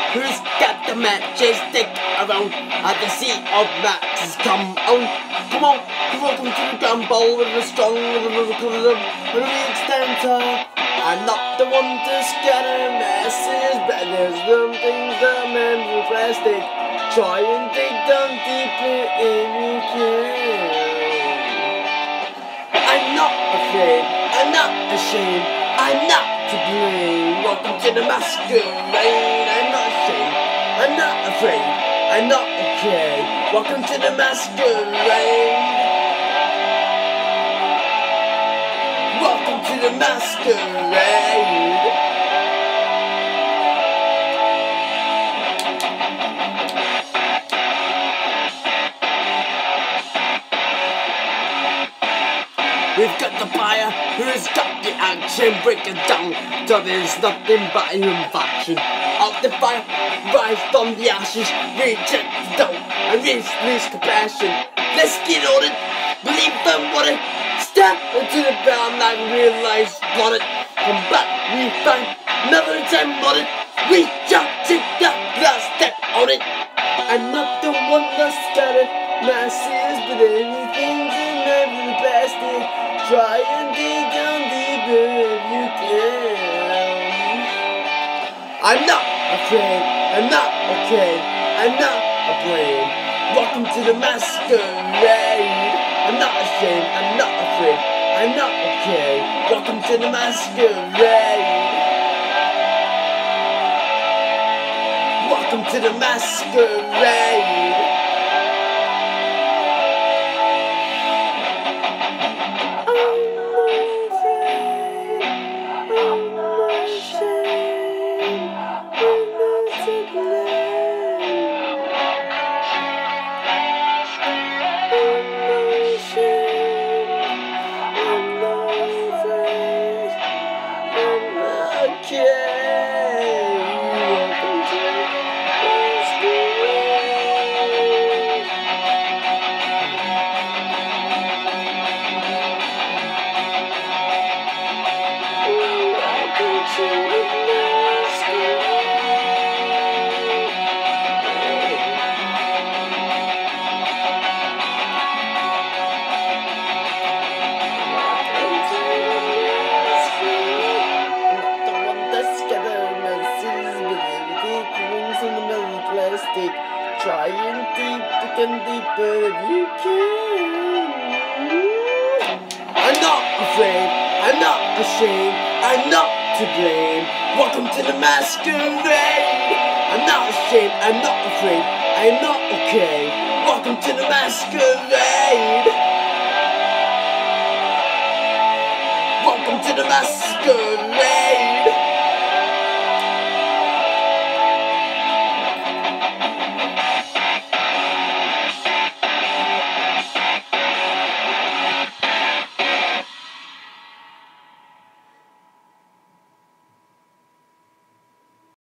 who's got the matches? Stick around at the sea of matches. Come on, come on, welcome to the Gumball with a strong rhythm and a extensor. I'm not the one to scatter masses, but there's some things that men with plastic. Try and dig down deeper if you can. I'm not afraid, I'm not ashamed, I'm not to blame. Welcome to the masquerade. I'm not ashamed, I'm not afraid, I'm not okay. Welcome to the masquerade. Welcome to the masquerade. We've got the fire, who's got the action? Break it down, so there's nothing but an invasion. Out the fire, rise from the ashes, reject the dough, and release compassion. Let's get on it, believe them what it. Step into the ground and realize what it. Come back, we find another time on it. Reach out, take that last step on it. I'm not the one that's got it masses, but anything's in every plastic. Try and dig down deeper if you can. I'm not afraid, I'm not okay, I'm not a blame. Welcome to the masquerade. I'm not ashamed, I'm not afraid, I'm not okay. Welcome to the masquerade. Welcome to the masquerade. Try and deeper and deeper if you can. I'm not afraid, I'm not ashamed, I'm not to blame. Welcome to the masquerade. I'm not ashamed, I'm not afraid, I'm not okay. Welcome to the masquerade. Welcome to the masquerade.